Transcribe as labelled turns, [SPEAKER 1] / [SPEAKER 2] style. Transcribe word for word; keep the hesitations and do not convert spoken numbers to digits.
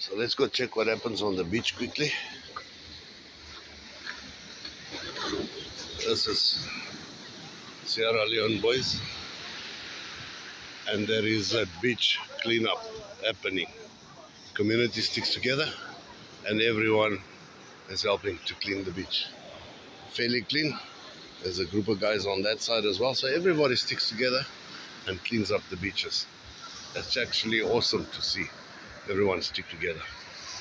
[SPEAKER 1] So let's go check what happens on the beach quickly. This is Sierra Leone, boys, and there is a beach cleanup happening. Community sticks together and everyone is helping to clean the beach. Fairly clean. There's a group of guys on that side as well, so everybody sticks together and cleans up the beaches. That's actually awesome to see everyone stick together.